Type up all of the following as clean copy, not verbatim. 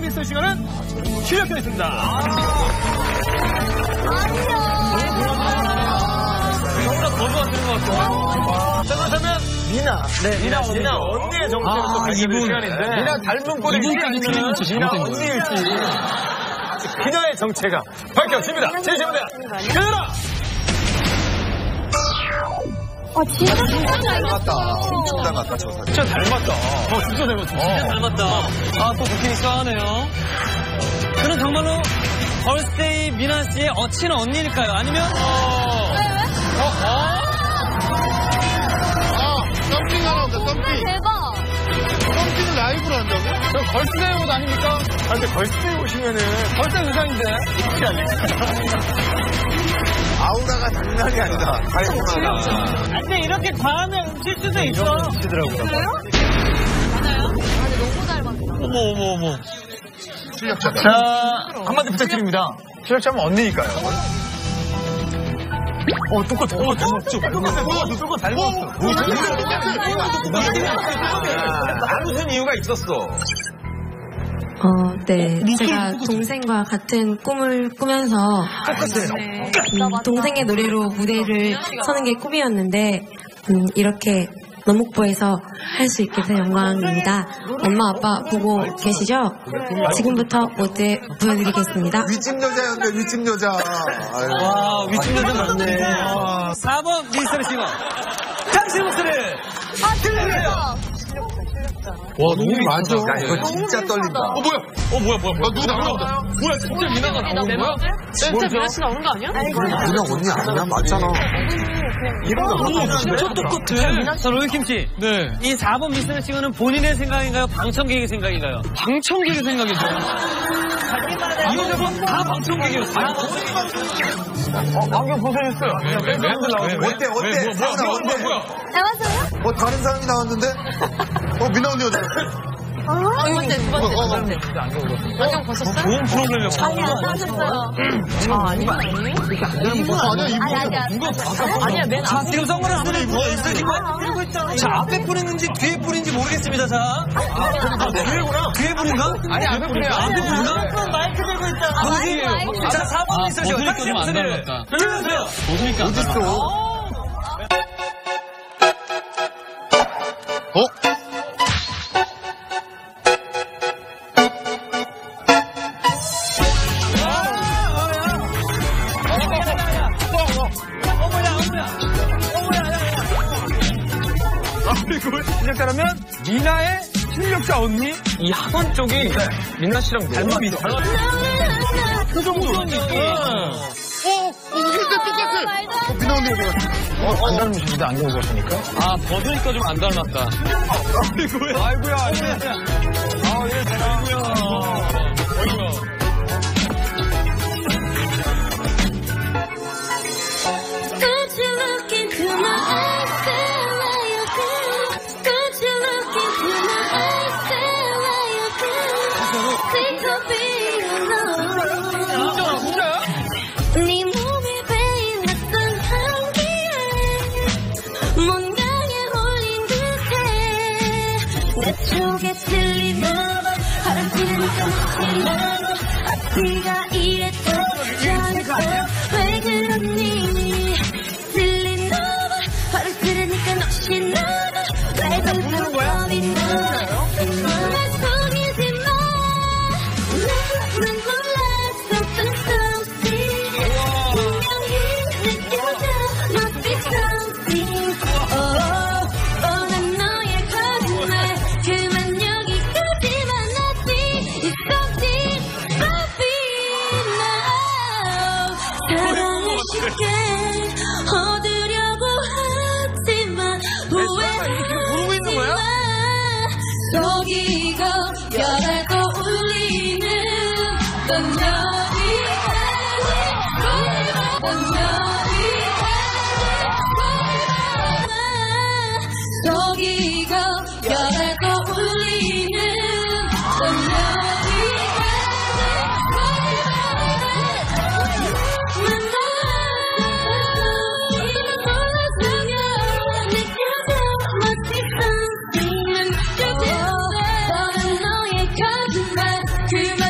미스터 시간은 실력자였습니다. 저보다 더 좋아하시는 것 같아요. 자, 그렇다면 미나. 네, 미나 언니의 정체를 또 밝혀볼 시간인데. 미나 닮은 꼴이 아니면 미나 언니일지. 그녀의 정체가 밝혀집니다. 제시합니다. 그녀라! 진짜 닮았다. 진짜 닮았다, 저 사진. 진짜 닮았다. 진짜 닮았다. 진짜 닮았다. 또 보시니까 하네요. 그는 정말로 걸스데이 미나 씨의 어친 언니일까요? 아니면, 썸띵 하나 온다, 썸띵. 대박. 썸띵을 라이브로 한다고? 저 걸스데이 옷 아닙니까? 근데 걸스데이 오시면은 걸스데이 의상인데. 그게 아니야. 아우라가 장난이 아니다. 다행이다. 근데 이렇게 과하면 훔칠 수도 있어. 훔치더라고요. 그래요? 맞아요? 아니, 너무 닮았어. 어머. 실력자다. 자, 한마디 부탁드립니다. 실력자면 언니니까요. 똑같아. 똑같아. 닮았어. 무슨 이유가 있었어? 네. 제가 동생과 같은 꿈을 꾸면서 동생의 노래로 무대를 서는 게 꿈이었는데 이렇게 남목보에서 할 수 있게 돼서 영광입니다. 엄마 아빠 보고 계시죠? 지금부터 무대 보여드리겠습니다. 윗집 여자였는데 윗집 여자. 와, 윗집 여자 맞네. 4번 미스터 싱어. 당신의 목소리를 들려주세요. 와, 너무 많죠? 야, 이거 진짜 떨린다. 뭐야. 누구 나온다. 뭐야, 진짜 미나가 나오는 거야? 진짜 미나 씨 나오는 거 아니야? 누나 언니 아니야? 맞잖아. 진짜 똑같아. 자, 로이킴씨. 네. 이 4번 미스터 싱어는 본인의 생각인가요? 방청객의 생각인가요? 방청객의 생각이죠. 이 여자분 다 방청객이었어요. 안경 벗어졌어요. 어때? 뭐야? 닮았어요? 다른 사람이 나왔는데? 미나 언니 어디? 두 번째. 안경 벗었어요? 좋은 프로그램이었구나. 아니, 안 하셨어요. 아니야. 아니야, 맨 자, 지금 선글라스를 들고 있잖아. 자, 앞에 뿌리는지 뒤에 뿌리는지 모르겠습니다, 자. 뒤에구나. 뒤에 뿌린가? 아니, 앞에 뿌려. 앞에 뿌린가? 마이크 들고 있잖아. 마이크. 자, 4번 있으시오. 당신의 목소리를 들려주세요. 어딨어? 실력자라면 미나의 실력자 언니? 이 학원 쪽이 미나 씨랑 닮았어. 그 정도 언니. 미나 언니 어디 갔어? 안 닮으십니다. 안경 벗으니까. 벗으니까 좀 안 닮았다. 아이고야. 얘 잘하고요. 네 몸에 베인 낯선 향기에 뭔가에 홀린 듯해 내 쪽에 들리는 바람 피니까 묻히는 앞뒤가 이랬던 않았어 왜 그러니 들린 너 바람 들으니까 넋이 나도 왜 불편한 거야? 얻으려고 하지만 후회하지 마 속이고 뼈라도 울리는 넌 속이고 뼈라도 울리는 넌 너는 너의 거짓말 그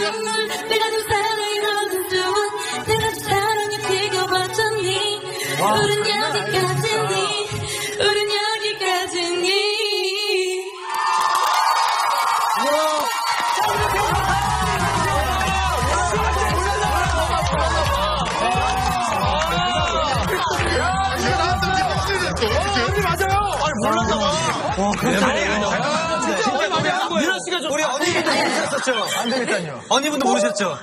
눈물 내가 좀 사랑하는 동안 내가 좀 사랑에 비겨봤잖니 우린 여기까지니 우린 여기까지니 민아 씨가 좀 우리 언니분도 모르셨었죠? 안 되겠다뇨. 언니분도 모르셨죠?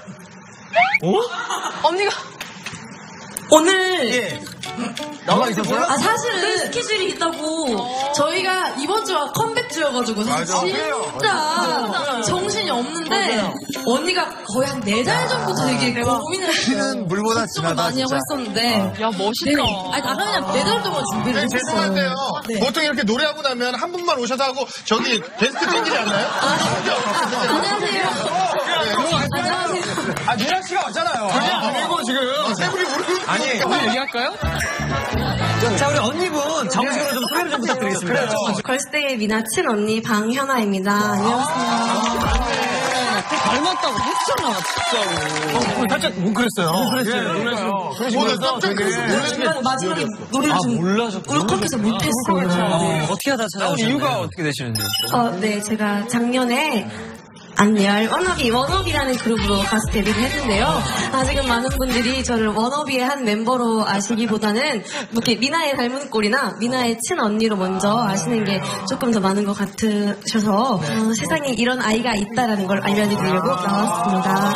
언니가 오늘 예. 나와 있었어요? 사실은 스케줄이 있다고 저희가 이번 주가 컴백주여가지고 진짜 정신이 없는데 언니가 거의 한 4달 전부터 되게 고민을 피는 물보다 진하다. 많이 하고 있었는데 야, 멋있다. 아니 나는 그냥 4달 동안 준비를 했었어요. 죄송한데요. 보통 이렇게 노래하고 나면 한 분만 오셔서 하고 저기 게스트 땡기지 않나요? 안녕하세요. 안녕하세요. 아, 민아 씨가 왔잖아요. 그게 아니고 지금 세 분이 부르는 아니, 우리 얘기할까요? 자, 우리 언니분 정식으로 좀 소개를 좀 부탁드리겠습니다. 걸스데이의 미나 친언니 방현아입니다. 안녕하세요. 닮았다고 했잖아, 진짜로. 살짝 뭉클했어요. 놀랐어요. 깜짝 놀랐어요. 마지막에 노래를 좀 울컥해서 못했어요. 어떻게 하다 찾아오신 이유가 어떻게 되시는지? 네, 제가 작년에 안열 워너비라는 그룹으로 가수 데뷔를 했는데요. 아직은 많은 분들이 저를 워너비의 한 멤버로 아시기보다는 이렇게 미나의 닮은 꼴이나 미나의 친언니로 먼저 아시는 게 조금 더 많은 것 같으셔서 세상에 이런 아이가 있다라는 걸 알려드리려고 나왔습니다.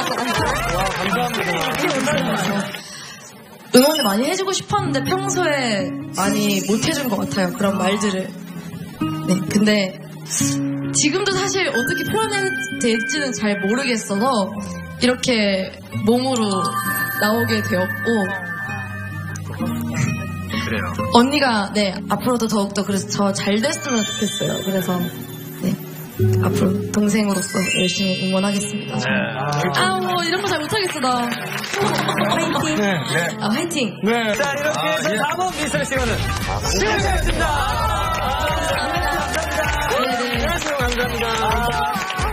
응원을 많이 해주고 싶었는데 평소에 많이 못 해준 것 같아요. 그런 말들을. 네, 근데 지금도 사실 어떻게 표현해야 될지는 잘 모르겠어서 이렇게 몸으로 나오게 되었고 그래요. 언니가 앞으로도 더욱더 그래서 저 잘 됐으면 좋겠어요. 그래서 앞으로 동생으로서 열심히 응원하겠습니다. 뭐 이런 거 잘 못하겠어 나. 화이팅. 화이팅. 네. 자, 이렇게 해서 남은 미스터 시간은 시작했습니다. 감사합니다. 안녕하세요. 감사합니다.